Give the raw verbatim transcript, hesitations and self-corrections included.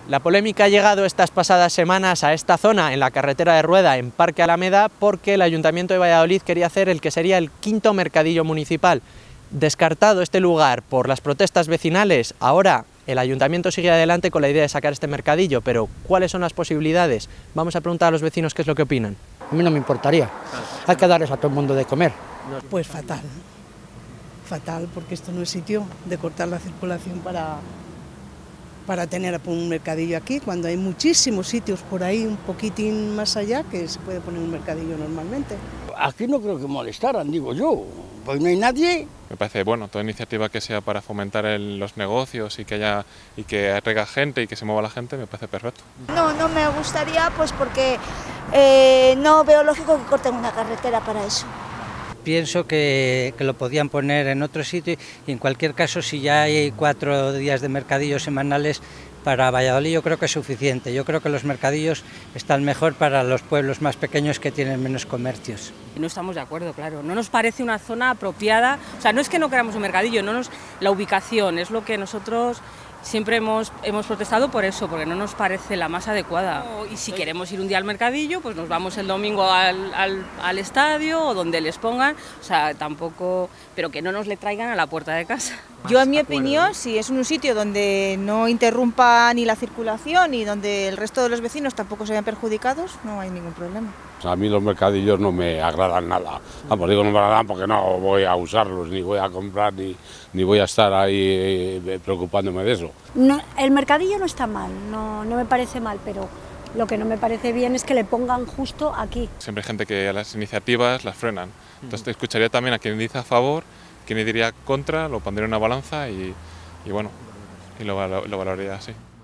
La polémica ha llegado estas pasadas semanas a esta zona, en la carretera de Rueda, en Parque Alameda, porque el Ayuntamiento de Valladolid quería hacer el que sería el quinto mercadillo municipal. Descartado este lugar por las protestas vecinales, ahora el Ayuntamiento sigue adelante con la idea de sacar este mercadillo, pero ¿cuáles son las posibilidades? Vamos a preguntar a los vecinos qué es lo que opinan. A mí no me importaría, hay que darles a todo el mundo de comer. Pues fatal, fatal, porque esto no es sitio de cortar la circulación para, para tener un mercadillo aquí, cuando hay muchísimos sitios por ahí un poquitín más allá que se puede poner un mercadillo normalmente. Aquí no creo que molestaran, digo yo, pues no hay nadie. Me parece bueno, toda iniciativa que sea para fomentar el, los negocios y que haya y que atraiga gente y que se mueva la gente, me parece perfecto. No, no me gustaría, pues porque eh, no veo lógico que corten una carretera para eso. Pienso que, que lo podían poner en otro sitio y en cualquier caso, si ya hay cuatro días de mercadillos semanales para Valladolid, yo creo que es suficiente. Yo creo que los mercadillos están mejor para los pueblos más pequeños que tienen menos comercios. No estamos de acuerdo, claro. No nos parece una zona apropiada. O sea, no es que no queramos un mercadillo, no nos, la ubicación es lo que nosotros siempre hemos, hemos protestado por eso, porque no nos parece la más adecuada. Y si queremos ir un día al mercadillo, pues nos vamos el domingo al, al, al estadio o donde les pongan. O sea, tampoco, pero que no nos le traigan a la puerta de casa. Yo, en mi opinión, si es un sitio donde no interrumpa ni la circulación y donde el resto de los vecinos tampoco se vean perjudicados, no hay ningún problema. A mí los mercadillos no me agradan nada. Vamos, digo no me agradan porque no voy a usarlos, ni voy a comprar, ni, ni voy a estar ahí eh, preocupándome de eso. No, el mercadillo no está mal, no, no me parece mal, pero lo que no me parece bien es que le pongan justo aquí. Siempre hay gente que las iniciativas las frenan. Entonces te escucharía también a quien dice a favor, quien diría contra, lo pondría en una balanza y, y bueno, y lo, lo, lo valoraría así.